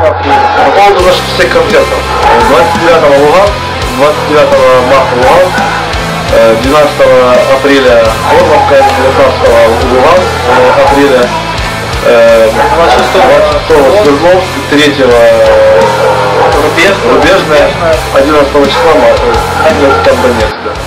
апреля. По поводу наших всех концертов. 29 Луганск, 29 марта Луганск, 12 апреля Горловка, 19 Луганск, апреля 26 Свердловск, 3 Рубежная, 11 числа Донецка.